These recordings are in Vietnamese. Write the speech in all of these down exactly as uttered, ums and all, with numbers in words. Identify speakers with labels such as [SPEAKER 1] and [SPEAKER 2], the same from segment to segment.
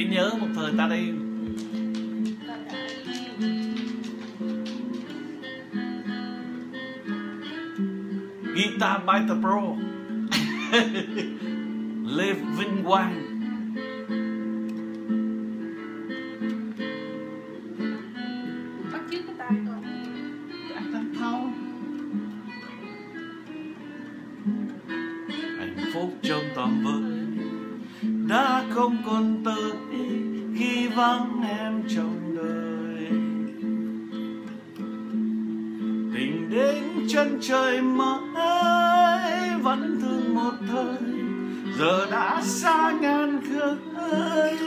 [SPEAKER 1] nhớ một thời ta đi. Guitar by the Pro. Lê Vinh Quang.
[SPEAKER 2] Bắt chước cái tay rồi.
[SPEAKER 1] Anh Thanh Thâu. Hạnh phúc trong tầm với đã không còn tới khi vắng em trong đời. Tình đến chân trời mãi vẫn thương một thời, giờ đã xa ngàn khơi.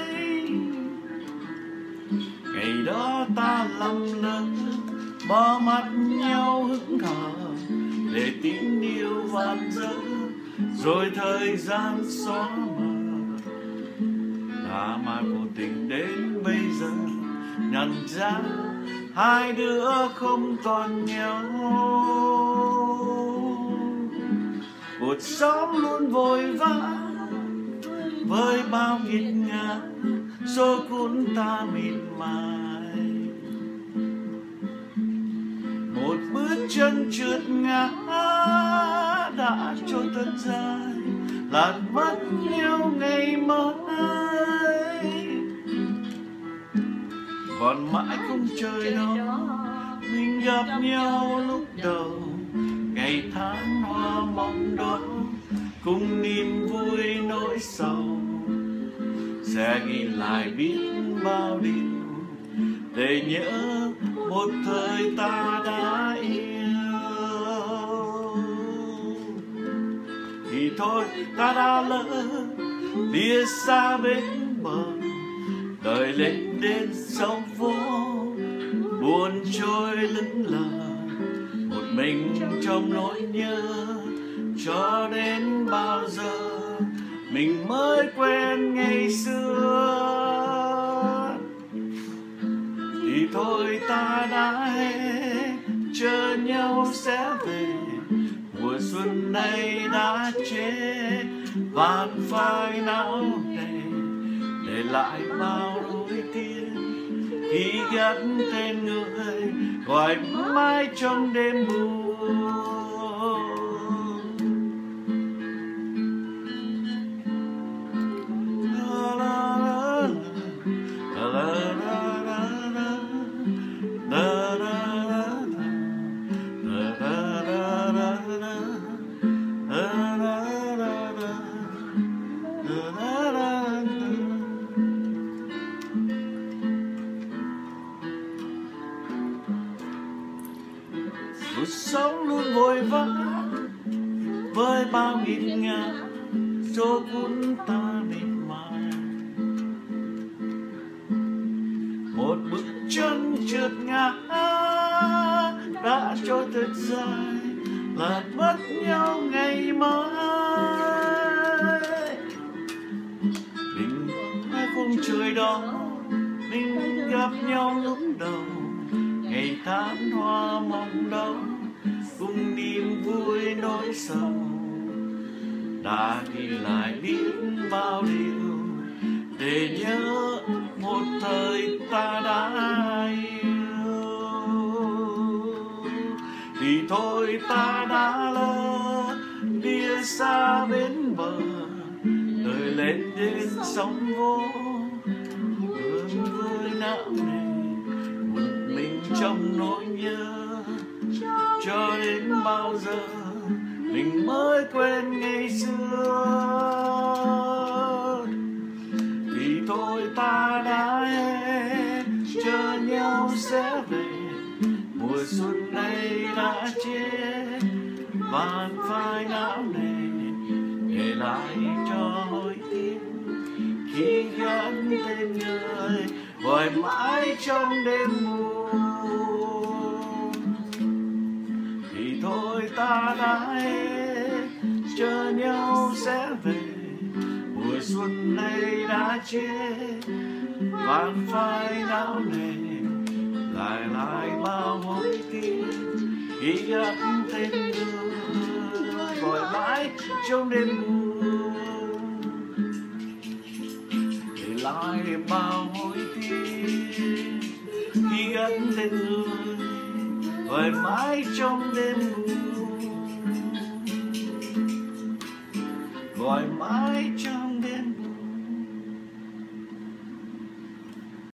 [SPEAKER 1] Ngày đó ta lầm lỡ bỏ mắt nhau hững hờ để tin yêu vạn dở, rồi thời gian xóa mờ. Đã mà vô tình đến bây giờ nhận ra hai đứa không còn nhau. Cuộc sống luôn vội vã với bao nghiệt ngã, rồi cuốn ta mịt mài. Một bước chân trượt ngã đã trôi thật dài, lạc mất nhau ngày mai. Còn mãi không trời đó mình gặp nhau lúc đầu, ngày tháng hoa mong đó cùng niềm vui nỗi sầu. Sẽ ghi lại biết bao điều để nhớ một thời ta đã yêu. Thì thôi ta đã lỡ lìa xa bên bờ, đời lên đến sóng phố buồn trôi lững lờ, một mình trong nỗi nhớ. Cho đến bao giờ mình mới quen ngày xưa, thì thôi ta đã hết chờ nhau sẽ về. Mùa xuân này đã chết vạn phai não nề, để lại bao nỗi tiếc khi gắt tên người gọi mãi trong đêm buồn. Cuộc sống luôn vội vã với bao nghiệt ngã, rồi cuốn ta mịt mài. Một bước chân trượt ngã đã trôi thật dài, lạc mất nhau ngày mai. Mình hai khung trời đó mình gặp nhau lúc đầu, ngày tháng hoa mong đó cùng niềm vui nỗi sầu. Đã ghi lại biết bao điều để nhớ một thời ta đã yêu. Thì thôi ta đã lỡ lìa xa bên bờ, đời lên đến sóng vỗ buồn vui não nề, một mình trong nỗi nhớ. Cho đến bao giờ mình mới quên ngày xưa, thì thôi ta đã hết chờ nhau sẽ về. Mùa xuân này đã chết vạn phai não nề, để lại cho hối tiếc khi gắn tên người gọi mãi trong đêm buồn. Thì thôi ta đã hết chờ nhau sẽ về. Mùa xuân này đã chết vạn phai não nề, lại lại bao hối tiếc khi gắt tên người gọi mãi trong đêm buồn. Để lại bao hối tiếc khi gắn tên người gọi mãi trong đêm buồn, gọi mãi trong đêm buồn.